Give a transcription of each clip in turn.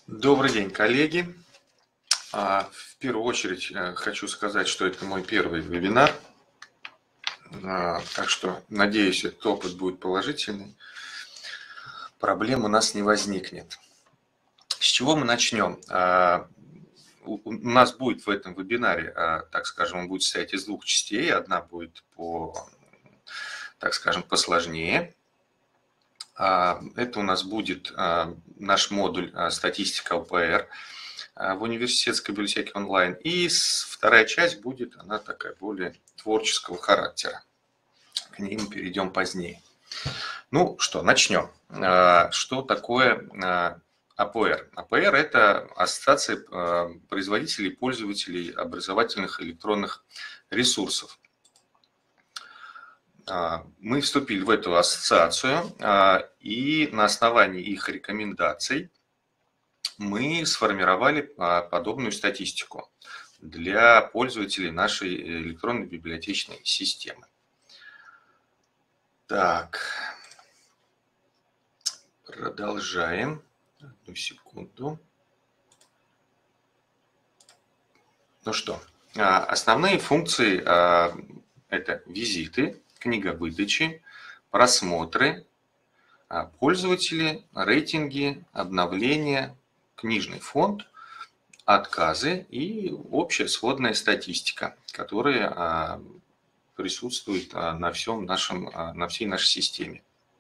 Добрый день, коллеги. В первую очередь хочу сказать, что это мой первый вебинар, так что надеюсь, этот опыт будет положительный, проблем у нас не возникнет. С чего мы начнем? У нас будет в этом вебинаре, так скажем, он будет состоять из двух частей. Одна будет так скажем, посложнее. Это у нас будет наш модуль «Статистика ЛПР» в университетской библиотеке онлайн. И вторая часть будет, она такая более творческого характера. К ней мы перейдем позднее. Ну что, начнем. Что такое АПР? АПР – это Ассоциация производителей и пользователей образовательных электронных ресурсов. Мы вступили в эту ассоциацию, и на основании их рекомендаций мы сформировали подобную статистику для пользователей нашей электронной библиотечной системы. Так, продолжаем. Одну секунду. Ну что, основные функции – это визиты, книга выдачи, просмотры, пользователи, рейтинги, обновления, книжный фонд, отказы и общая сводная статистика, которая присутствует на всей нашей системе.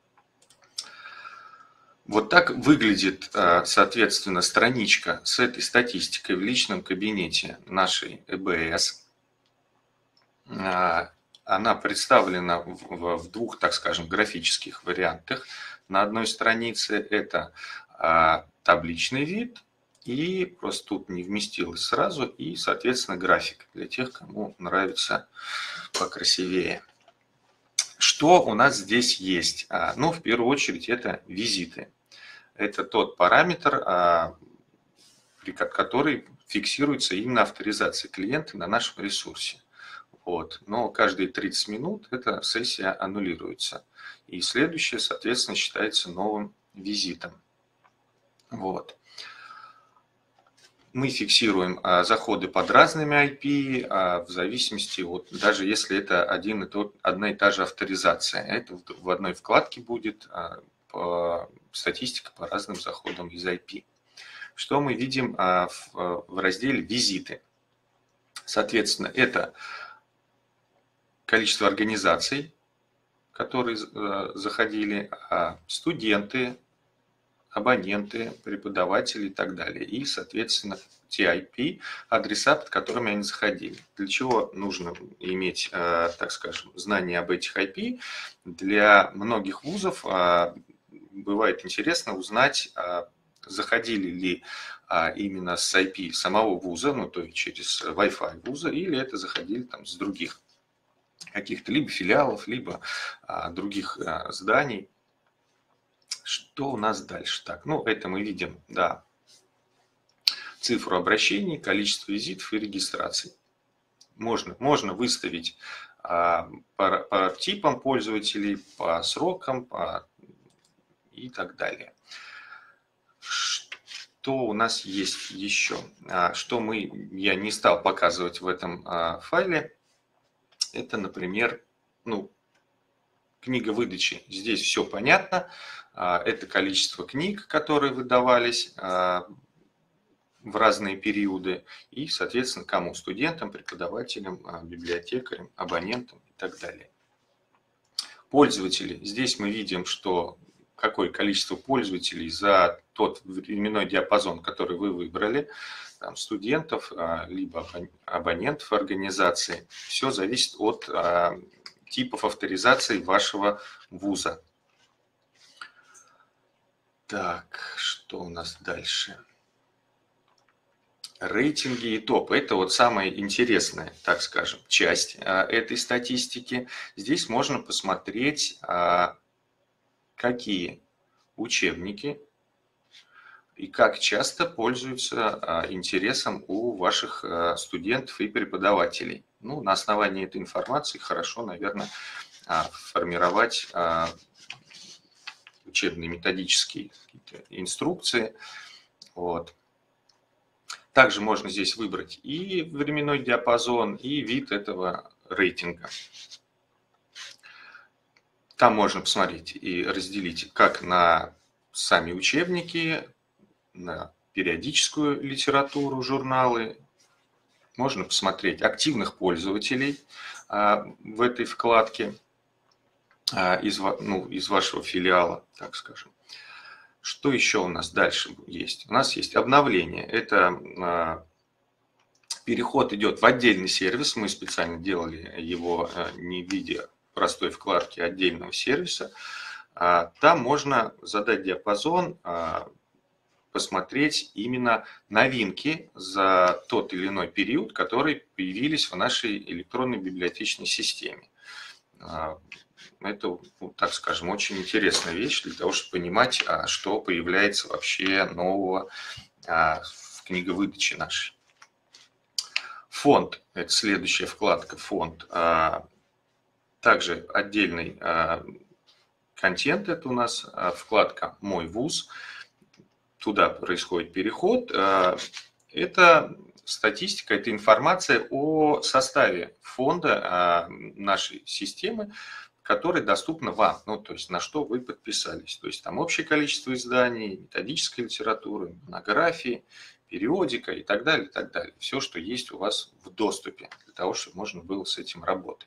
Вот так выглядит, соответственно, страничка с этой статистикой в личном кабинете нашей ЭБС. Она представлена в двух, так скажем, графических вариантах. На одной странице это табличный вид, и просто тут не вместилось сразу, и, соответственно, график для тех, кому нравится покрасивее. Что у нас здесь есть? Ну, в первую очередь, это визиты. Это тот параметр, который фиксируется именно авторизацией клиента на нашем ресурсе. Вот. Но каждые 30 минут эта сессия аннулируется. И следующая, соответственно, считается новым визитом. Вот. Мы фиксируем заходы под разными IP, в зависимости от, даже если это одна и та же авторизация. Это в одной вкладке будет статистика по разным заходам из IP. Что мы видим в разделе «Визиты»? Соответственно, это количество организаций, которые заходили, студенты, абоненты, преподаватели и так далее. И, соответственно, те IP, адреса, под которыми они заходили. Для чего нужно иметь, так скажем, знание об этих IP? Для многих вузов бывает интересно узнать, заходили ли именно с IP самого вуза, ну то есть через Wi-Fi вуза, или это заходили там с других каких-то либо филиалов, либо других зданий. Что у нас дальше? Так, ну это мы видим, да, цифру обращений, количество визитов и регистраций. Можно выставить по типам пользователей, по срокам и так далее. Что у нас есть еще? Что я не стал показывать в этом файле, это, например, книга выдачи. Здесь все понятно. Это количество книг, которые выдавались в разные периоды. И, соответственно, кому? Студентам, преподавателям, библиотекарям, абонентам и так далее. Пользователи. Здесь мы видим, что какое количество пользователей за тот временной диапазон, который вы выбрали, там, студентов, либо абонентов организации. Все зависит от типов авторизации вашего вуза. Так, что у нас дальше? Рейтинги и топы. Это вот самая интересная, так скажем, часть этой статистики. Здесь можно посмотреть, какие учебники и как часто пользуются интересом у ваших студентов и преподавателей. Ну, на основании этой информации хорошо, наверное, формировать учебные методические инструкции Вот. Также можно здесь выбрать и временной диапазон, и вид этого рейтинга. Там можно посмотреть и разделить как на сами учебники, на периодическую литературу, журналы. Можно посмотреть активных пользователей в этой вкладке из вашего филиала, так скажем. Что еще у нас дальше есть? У нас есть обновление. Это переход идет в отдельный сервис. Мы специально делали его не в виде простой вкладки отдельного сервиса. Там можно задать диапазон, посмотреть именно новинки за тот или иной период, которые появились в нашей электронной библиотечной системе. Это, так скажем, очень интересная вещь для того, чтобы понимать, что появляется вообще нового в книговыдаче нашей. Фонд – это следующая вкладка «Фонд». Также отдельный контент – это у нас вкладка «Мой вуз». Туда происходит переход. Это статистика, это информация о составе фонда нашей системы, которая доступна вам, то есть на что вы подписались. То есть там общее количество изданий, методической литературы, монографии, периодика и так далее, и так далее. Все, что есть у вас в доступе, для того, чтобы можно было с этим работать.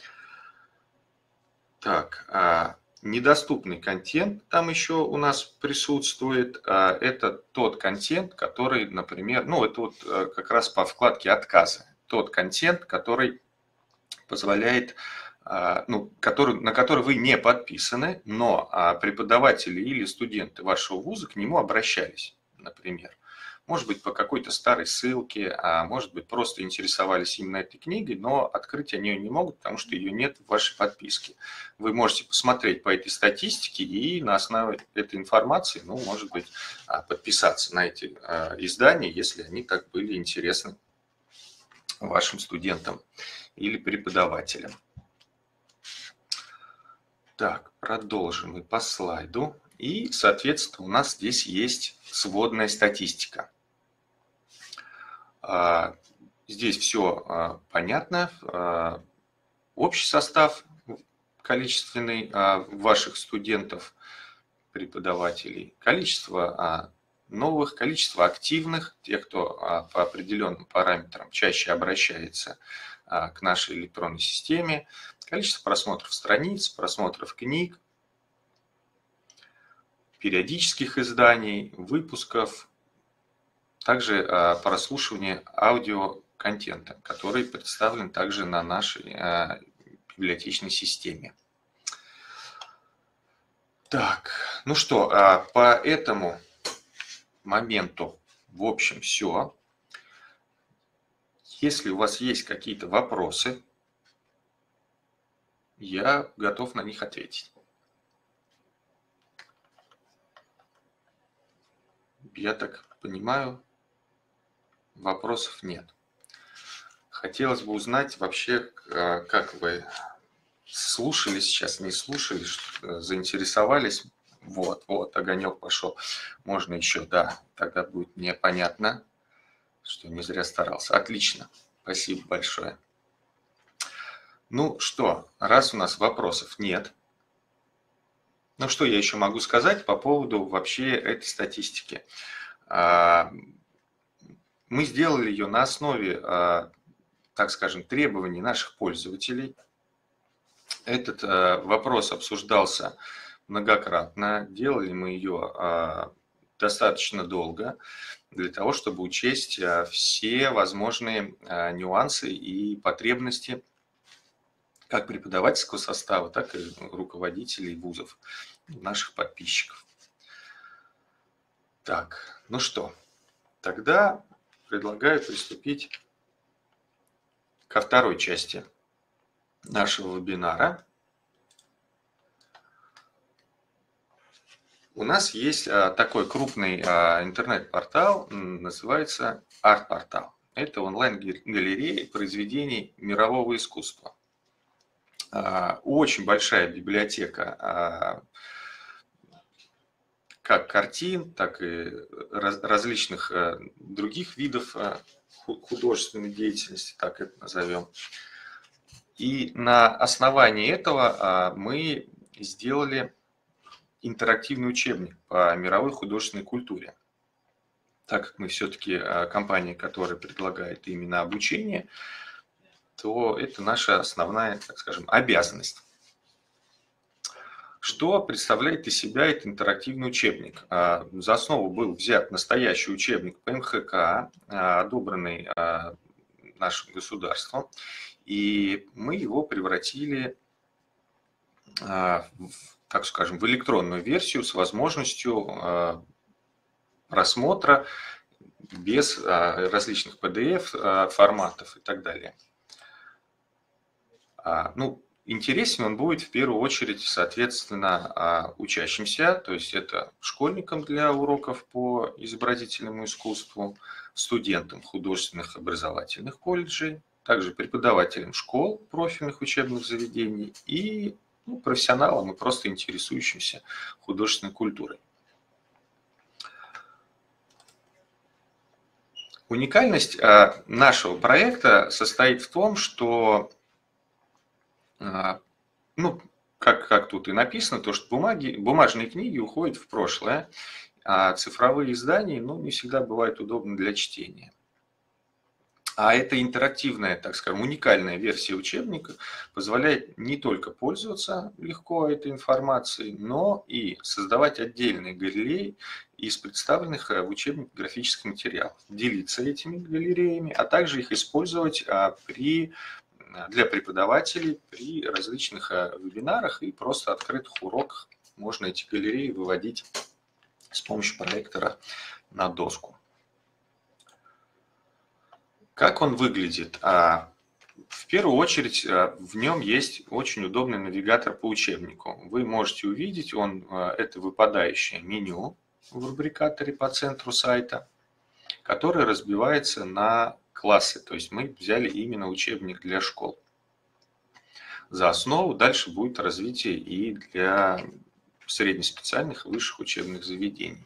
Так, недоступный контент там еще у нас присутствует. Это тот контент, который, например, это вот как раз по вкладке «Отказы». Тот контент, который позволяет, на который вы не подписаны, но преподаватели или студенты вашего вуза к нему обращались, например. Может быть, по какой-то старой ссылке, а может быть, просто интересовались именно этой книгой, но открыть они ее не могут, потому что ее нет в вашей подписке. Вы можете посмотреть по этой статистике и на основе этой информации, может быть, подписаться на эти издания, если они так были интересны вашим студентам или преподавателям. Так, продолжим и по слайду. И, соответственно, у нас здесь есть сводная статистика. Здесь все понятно. Общий состав количественный ваших студентов, преподавателей, количество новых, количество активных, тех, кто по определенным параметрам чаще обращается к нашей электронной системе, количество просмотров страниц, просмотров книг, периодических изданий, выпусков, также прослушивание аудиоконтента, который представлен также на нашей библиотечной системе. Так, по этому моменту в общем все. Если у вас есть какие-то вопросы, я готов на них ответить. Я так понимаю, вопросов нет. Хотелось бы узнать вообще, как вы слушали сейчас, не слушали, заинтересовались. Вот, огонек пошел. Можно еще, да, тогда будет мне понятно, что не зря старался. Отлично, спасибо большое. Раз у нас вопросов нет, что я еще могу сказать по поводу вообще этой статистики? Мы сделали ее на основе, так скажем, требований наших пользователей. Этот вопрос обсуждался многократно. Делали мы ее достаточно долго для того, чтобы учесть все возможные нюансы и потребности как преподавательского состава, так и руководителей вузов, наших подписчиков. Так, тогда предлагаю приступить ко второй части нашего вебинара. У нас есть такой крупный интернет-портал, называется Арт-портал. Это онлайн-галерея произведений мирового искусства. Очень большая библиотека как картин, так и различных других видов художественной деятельности, так это назовем. И на основании этого мы сделали интерактивный учебник по мировой художественной культуре. Так как мы все-таки компания, которая предлагает именно обучение, то это наша основная, так скажем, обязанность. Что представляет из себя этот интерактивный учебник? За основу был взят настоящий учебник по МХК, одобренный нашим государством, и мы его превратили, так скажем, в электронную версию с возможностью просмотра без различных PDF форматов и так далее. Ну, интересен он будет в первую очередь, соответственно, учащимся, то есть это школьникам для уроков по изобразительному искусству, студентам художественных образовательных колледжей, также преподавателям школ, профильных учебных заведений и профессионалам и просто интересующимся художественной культурой. Уникальность нашего проекта состоит в том, что, ну, как тут и написано, то, что бумажные книги уходят в прошлое, а цифровые издания не всегда бывают удобны для чтения. А эта интерактивная, так скажем, уникальная версия учебника позволяет не только пользоваться легко этой информацией, но и создавать отдельные галереи из представленных в учебнике графических материалов, делиться этими галереями, а также их использовать для преподавателей при различных вебинарах и просто открытых уроках. Можно эти галереи выводить с помощью проектора на доску. Как он выглядит? В первую очередь в нем есть очень удобный навигатор по учебнику. Вы можете увидеть, это выпадающее меню в рубрикаторе по центру сайта, которое разбивается на классы. То есть мы взяли именно учебник для школ. За основу дальше будет развитие и для среднеспециальных и высших учебных заведений.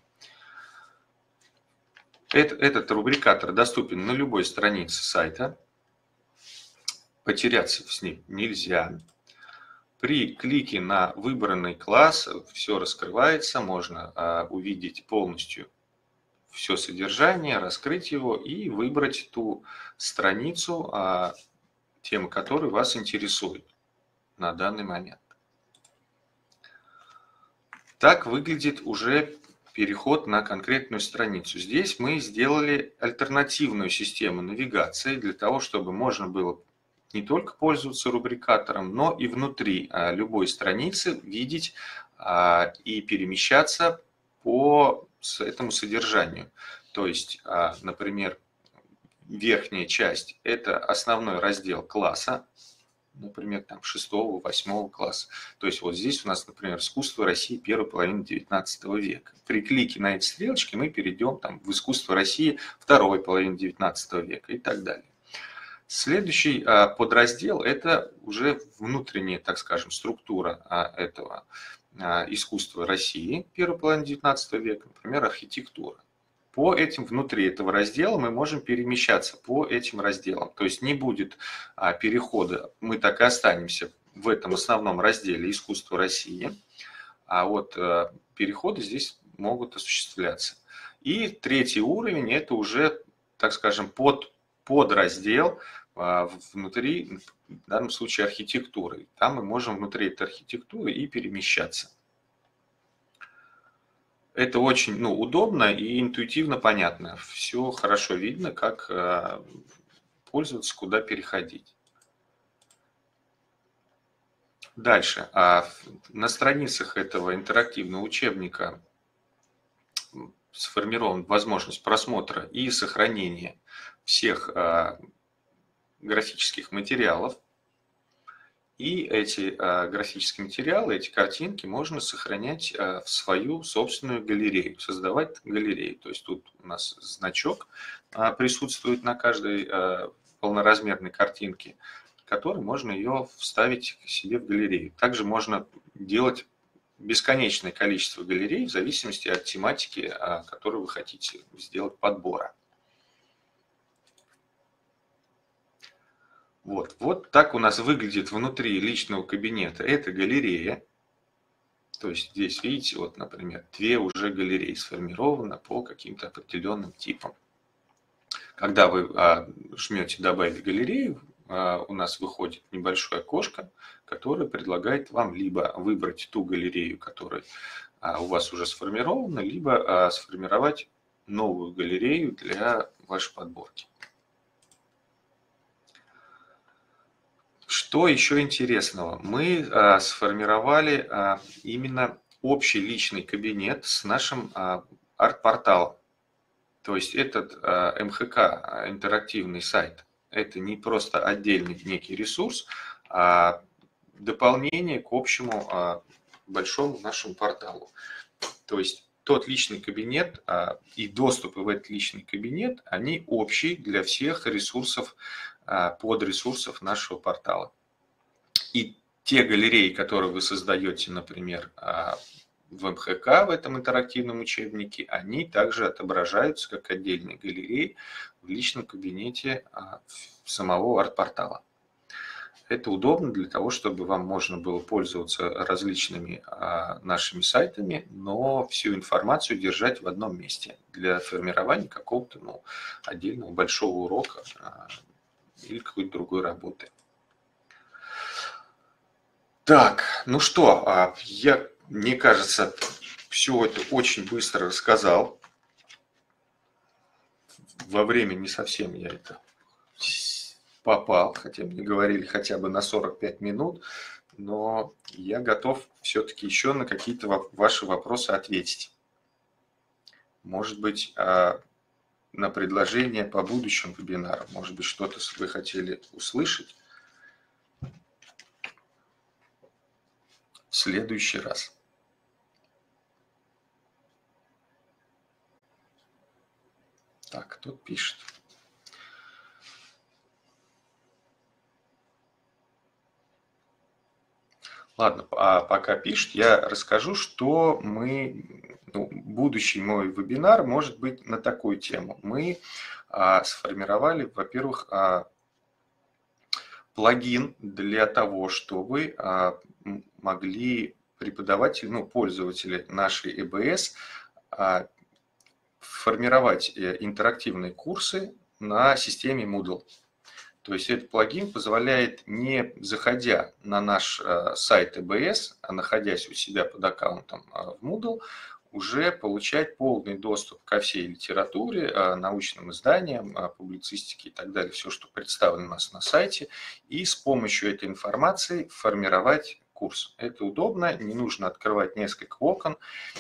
Этот рубрикатор доступен на любой странице сайта. Потеряться с ним нельзя. При клике на выбранный класс все раскрывается, можно увидеть полностью все содержание, раскрыть его и выбрать ту страницу, тема которой вас интересует на данный момент. Так выглядит уже переход на конкретную страницу. Здесь мы сделали альтернативную систему навигации для того, чтобы можно было не только пользоваться рубрикатором, но и внутри любой страницы видеть и перемещаться по этому содержанию. То есть, например, верхняя часть – это основной раздел класса, например, там 6-8 класса. То есть вот здесь у нас, например, искусство России первой половины XIX века. При клике на эти стрелочки мы перейдем в искусство России второй половины XIX века и так далее. Следующий подраздел – это уже внутренняя, так скажем, структура этого искусства России первой половины XIX века, например, архитектура. Внутри этого раздела мы можем перемещаться по этим разделам. То есть не будет перехода, мы так и останемся в этом основном разделе «Искусство России», а вот переходы здесь могут осуществляться. И третий уровень – это уже, так скажем, подраздел внутри, в данном случае, архитектуры. Там мы можем внутри этой архитектуры и перемещаться. Это очень удобно и интуитивно понятно. Все хорошо видно, как пользоваться, куда переходить. Дальше. На страницах этого интерактивного учебника сформирована возможность просмотра и сохранения всех графических материалов. И эти графические материалы, эти картинки можно сохранять в свою собственную галерею, создавать галерею. То есть тут у нас значок присутствует на каждой полноразмерной картинке, который можно ее вставить к себе в галерею. Также можно делать бесконечное количество галерей в зависимости от тематики, которую вы хотите сделать подбора. Вот так у нас выглядит внутри личного кабинета. Это галерея. То есть здесь, видите, вот, например, 2 уже галереи сформированы по каким-то определенным типам. Когда вы жмете «Добавить галерею», у нас выходит небольшое окошко, которое предлагает вам либо выбрать ту галерею, которая у вас уже сформирована, либо сформировать новую галерею для вашей подборки. Что еще интересного? Мы сформировали именно общий личный кабинет с нашим арт-порталом. То есть этот МХК, интерактивный сайт, это не просто отдельный некий ресурс, а дополнение к общему большому нашему порталу. То есть тот личный кабинет и доступы в этот личный кабинет, они общие для всех ресурсов, подресурсов нашего портала. И те галереи, которые вы создаете, например, в МХК, в этом интерактивном учебнике, они также отображаются как отдельные галереи в личном кабинете самого арт-портала. Это удобно для того, чтобы вам можно было пользоваться различными нашими сайтами, но всю информацию держать в одном месте для формирования какого-то отдельного большого урока или какой-то другой работы. Так, ну что, мне кажется, все это очень быстро рассказал. Во время не совсем я это попал, хотя мне говорили хотя бы на 45 минут, но я готов все-таки еще на какие-то ваши вопросы ответить. Может быть, на предложение по будущим вебинарам, может быть, что-то вы хотели услышать в следующий раз. Так, кто пишет? Ладно, пока пишет, я расскажу, что будущий мой вебинар может быть на такую тему. Мы сформировали, во-первых, плагин для того, чтобы могли преподаватели, пользователи нашей ЭБС формировать интерактивные курсы на системе Moodle. То есть этот плагин позволяет, не заходя на наш сайт ЭБС, а находясь у себя под аккаунтом в Moodle, уже получать полный доступ ко всей литературе, научным изданиям, публицистике и так далее, все, что представлено у нас на сайте, и с помощью этой информации формировать курс. Это удобно, не нужно открывать несколько окон,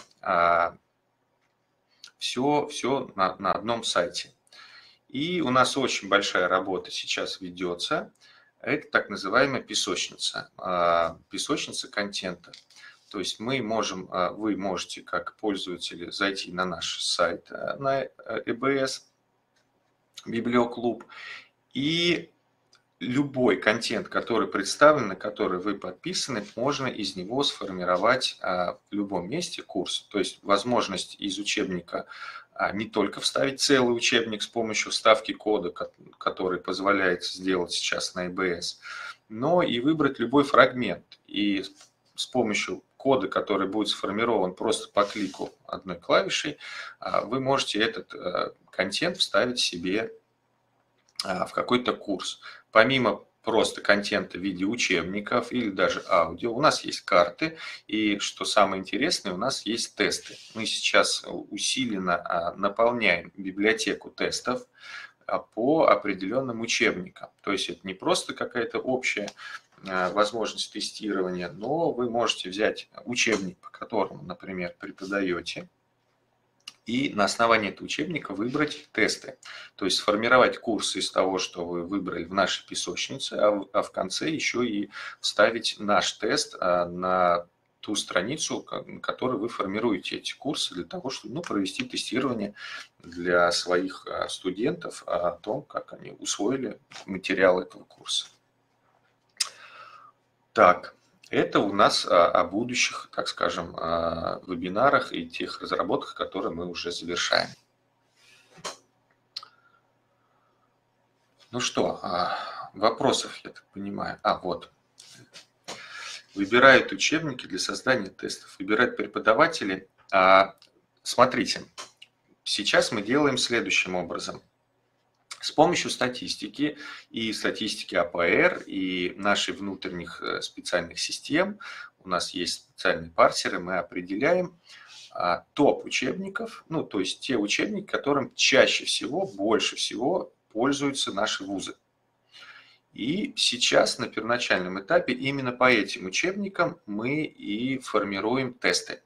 все на одном сайте. И у нас очень большая работа сейчас ведется. Это так называемая песочница, песочница контента. То есть вы можете как пользователи зайти на наш сайт, на ЭБС, Библиоклуб, и любой контент, который представлен, на который вы подписаны, можно из него сформировать в любом месте курс. То есть возможность из учебника не только вставить целый учебник с помощью вставки кода, который позволяет сделать сейчас на ЭБС, но и выбрать любой фрагмент. И с помощью кода, который будет сформирован просто по клику одной клавишей, вы можете этот контент вставить себе в какой-то курс. Помимо просто контента в виде учебников или даже аудио, у нас есть карты, и, что самое интересное, у нас есть тесты. Мы сейчас усиленно наполняем библиотеку тестов по определенным учебникам. То есть это не просто какая-то общая возможность тестирования, но вы можете взять учебник, по которому, например, преподаете, и на основании этого учебника выбрать тесты. То есть сформировать курс из того, что вы выбрали в нашей песочнице, а в конце еще и вставить наш тест на ту страницу, на которой вы формируете эти курсы, для того, чтобы провести тестирование для своих студентов о том, как они усвоили материал этого курса. Так, Это у нас о будущих, так скажем, вебинарах и тех разработках, которые мы уже завершаем. Ну что, вопросов, я так понимаю. Вот. Выбирают учебники для создания тестов, выбирают преподаватели. Смотрите, сейчас мы делаем следующим образом. С помощью статистики и статистики АПР и наших внутренних специальных систем, у нас есть специальные парсеры, мы определяем топ учебников, ну то есть те учебники, которым чаще всего, больше всего пользуются наши вузы. И сейчас на первоначальном этапе именно по этим учебникам мы и формируем тесты.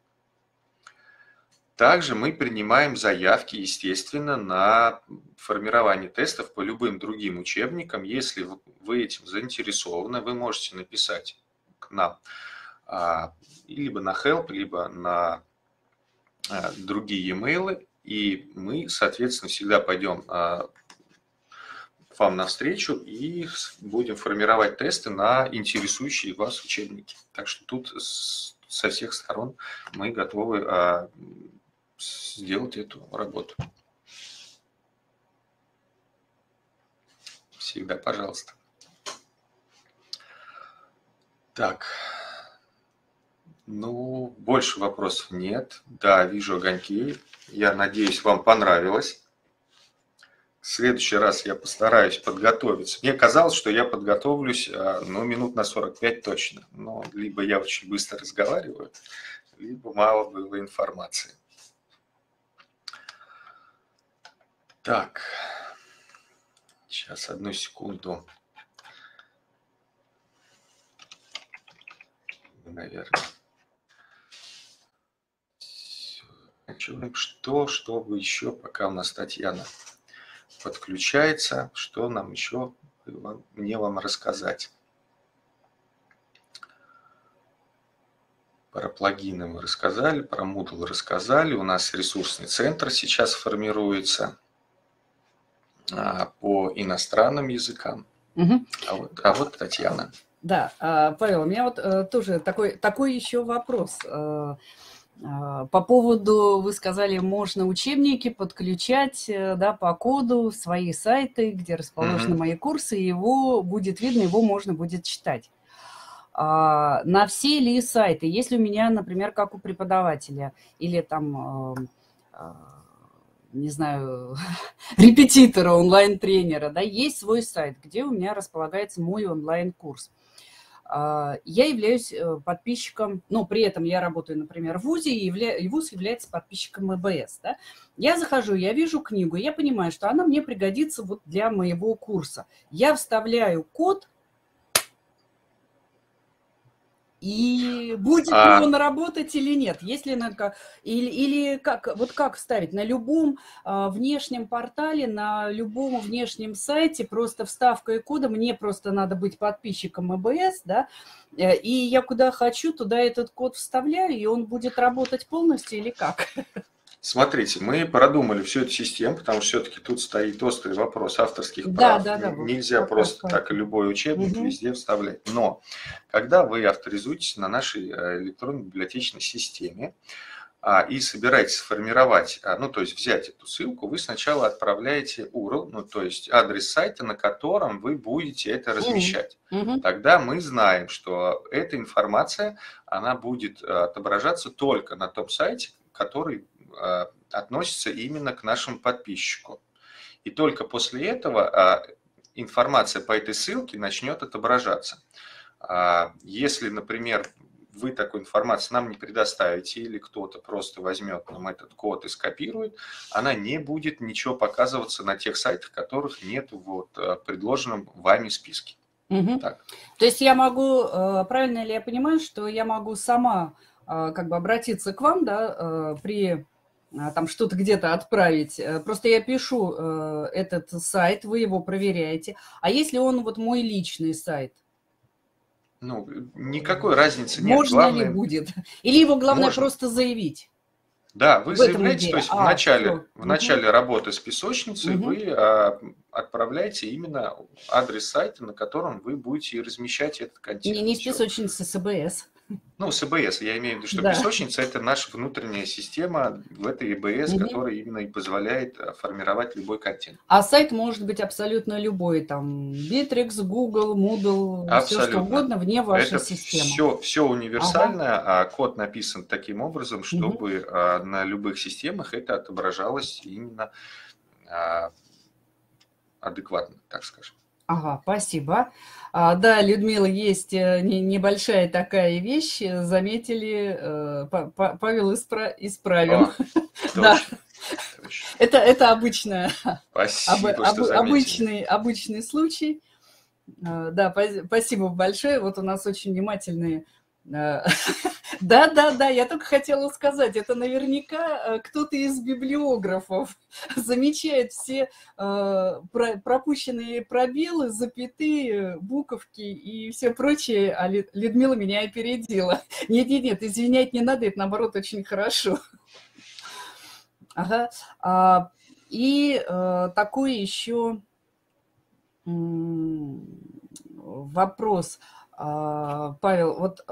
Также мы принимаем заявки, естественно, на формирование тестов по любым другим учебникам. Если вы этим заинтересованы, вы можете написать к нам либо на help, либо на другие e-mail, и мы, соответственно, всегда пойдем вам навстречу и будем формировать тесты на интересующие вас учебники. Так что тут со всех сторон мы готовы сделать эту работу. Всегда, пожалуйста. Так. Ну, больше вопросов нет. Да, вижу огоньки. Я надеюсь, вам понравилось. В следующий раз я постараюсь подготовиться. Мне казалось, что я подготовлюсь, ну, минут на 45 точно. Но либо я очень быстро разговариваю, либо мало было информации. Так, сейчас, одну секунду. Наверное. Что, чтобы еще, пока у нас Татьяна подключается, что нам еще мне вам рассказать. Про плагины мы рассказали, про Moodle рассказали. У нас ресурсный центр сейчас формируется по иностранным языкам. Угу. А вот Татьяна. Да, Павел, у меня вот тоже такой еще вопрос. По поводу, вы сказали, можно учебники подключать, да, по коду в свои сайты, где расположены мои курсы, и его будет видно, его можно будет читать. На все ли сайты, если у меня, например, как у преподавателя, или там, не знаю, репетитора, онлайн-тренера, да, есть свой сайт, где у меня располагается мой онлайн-курс. Я являюсь подписчиком, но при этом я работаю, например, в ВУЗе, и ВУЗ является подписчиком ЭБС. Да? Я захожу, я вижу книгу, я понимаю, что она мне пригодится вот для моего курса. Я вставляю код, и будет ли он работать или нет? Если или как, вот как вставить? На любом внешнем портале, на любом внешнем сайте, просто вставкой кода, мне просто надо быть подписчиком ЭБС, да, и я куда хочу, туда этот код вставляю, и он будет работать полностью или как? Смотрите, мы продумали всю эту систему, потому что все-таки тут стоит острый вопрос авторских прав. Да, нельзя просто так любой учебник везде вставлять. Но когда вы авторизуетесь на нашей электронной библиотечной системе и собираетесь сформировать, ну то есть взять эту ссылку, вы сначала отправляете URL, ну то есть адрес сайта, на котором вы будете это размещать. Тогда мы знаем, что эта информация, она будет отображаться только на том сайте, который относится именно к нашему подписчику. И только после этого информация по этой ссылке начнет отображаться. Если, например, вы такую информацию нам не предоставите, или кто-то просто возьмет нам этот код и скопирует, она не будет ничего показываться на тех сайтах, которых нет в предложенном вами списке. Так. То есть я могу, правильно ли я понимаю, что я могу сама как бы обратиться к вам, да, при там что-то где-то отправить. Просто я пишу этот сайт, вы его проверяете. А если он вот мой личный сайт? Ну, никакой разницы нет. Можно ли будет? Или его главное просто заявить? Да, вы В этом заявляете, то идея. есть Все. в начале работы с песочницей вы отправляете именно адрес сайта, на котором вы будете и размещать этот контент. Не с Все. песочницы, с АБС. Ну, с ИБС, я имею в виду, что Да. песочница – это наша внутренняя система в этой ИБС, Мгм. которая именно и позволяет формировать любой контент. А сайт может быть абсолютно любой, там, Bittrex, Google, Moodle, все что Абсолютно. угодно вне вашей Это системы. все Ага. универсально, а код написан таким образом, Мгм. чтобы на любых системах это отображалось именно а, адекватно, так скажем. Ага, спасибо. Да, Людмила, есть небольшая такая вещь, заметили, Павел исправим. О, Да, точно, точно. это обычная, Спасибо, что заметили. обычный случай. Да, спасибо большое. Вот у нас очень внимательные. Да, я только хотела сказать, это наверняка кто-то из библиографов замечает все пропущенные пробелы, запятые, буковки и все прочее, а Людмила меня опередила. Нет, извинять не надо, это наоборот очень хорошо. Ага. И такой еще вопрос, Павел, вот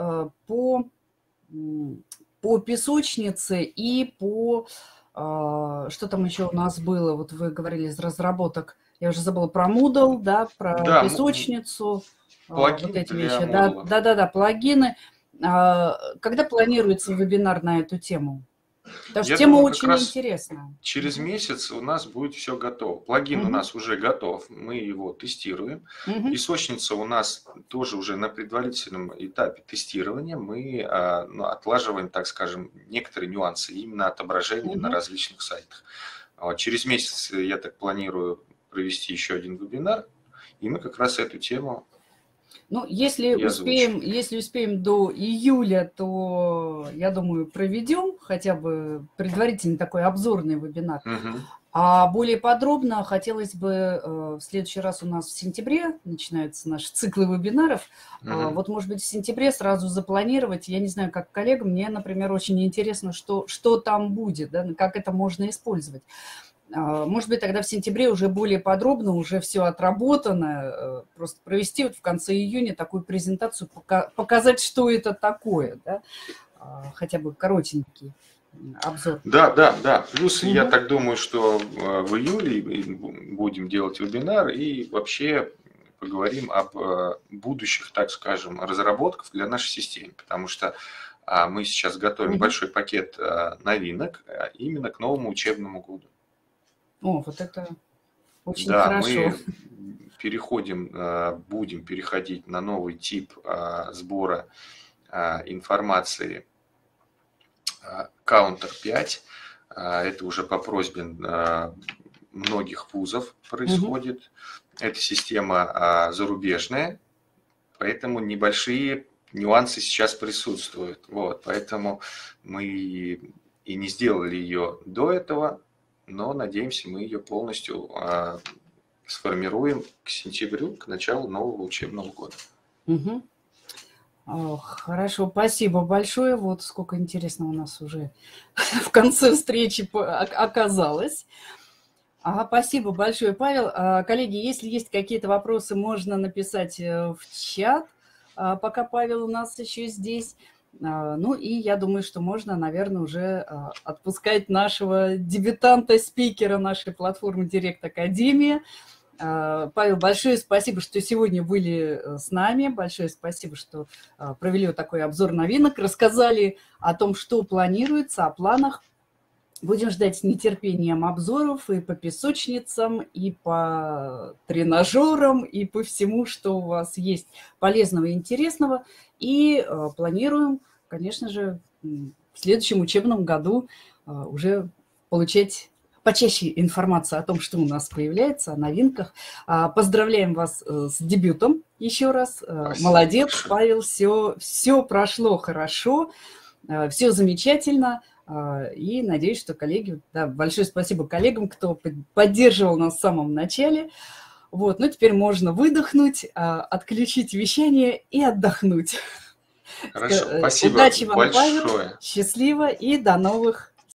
по песочнице и по... Что там еще у нас было? Вот вы говорили из разработок. Я уже забыла про Moodle, да, про Да, песочницу, вот плагин эти для вещи. модула. Да, плагины. Когда планируется вебинар на эту тему? Потому что Я тема думаю, как очень раз интересная. через месяц у нас будет все готово. Плагин у нас уже готов, мы его тестируем. Песочница у нас тоже уже на предварительном этапе тестирования. Мы отлаживаем, так скажем, некоторые нюансы именно отображения на различных сайтах. Через месяц я так планирую провести еще один вебинар, и мы как раз эту тему... Ну, если успеем до июля, то, я думаю, проведем хотя бы предварительный такой обзорный вебинар. А более подробно хотелось бы, в следующий раз у нас в сентябре начинаются наши циклы вебинаров. Вот, может быть, в сентябре сразу запланировать. Я не знаю, как коллегам, мне, например, очень интересно, что там будет, да, как это можно использовать. Может быть, тогда в сентябре уже более подробно, уже все отработано, просто провести вот в конце июня такую презентацию, показать, что это такое, да? Хотя бы коротенький обзор. Да. Плюс я так думаю, что в июле будем делать вебинар и вообще поговорим об будущих, так скажем, разработках для нашей системы, потому что мы сейчас готовим большой пакет новинок именно к новому учебному году. О, вот это очень хорошо. Мы будем переходить на новый тип сбора информации Counter 5. Это уже по просьбе многих вузов происходит. Эта система зарубежная, поэтому небольшие нюансы сейчас присутствуют. Вот, поэтому мы и не сделали ее до этого, но надеемся, мы ее полностью сформируем к сентябрю, к началу нового учебного года. Хорошо, спасибо большое. Вот сколько интересно у нас уже в конце встречи оказалось. Спасибо большое, Павел. Коллеги, если есть какие-то вопросы, можно написать в чат, пока Павел у нас еще здесь. Ну и я думаю, что можно, наверное, уже отпускать нашего дебютанта-спикера нашей платформы Директ Академия. Павел, большое спасибо, что сегодня были с нами. Большое спасибо, что провели вот такой обзор новинок, рассказали о том, что планируется, о планах. Будем ждать с нетерпением обзоров и по песочницам, и по тренажерам, и по всему, что у вас есть полезного и интересного. И планируем, конечно же, в следующем учебном году уже получать почаще информацию о том, что у нас появляется, о новинках. Поздравляем вас с дебютом еще раз. Спасибо. Молодец, Павел, все прошло хорошо, все замечательно. И надеюсь, что коллеги... Да, большое спасибо коллегам, кто поддерживал нас в самом начале. Вот, ну теперь можно выдохнуть, отключить вещание и отдохнуть. Хорошо, спасибо. Удачи вам, большое. Павел, счастливо и до новых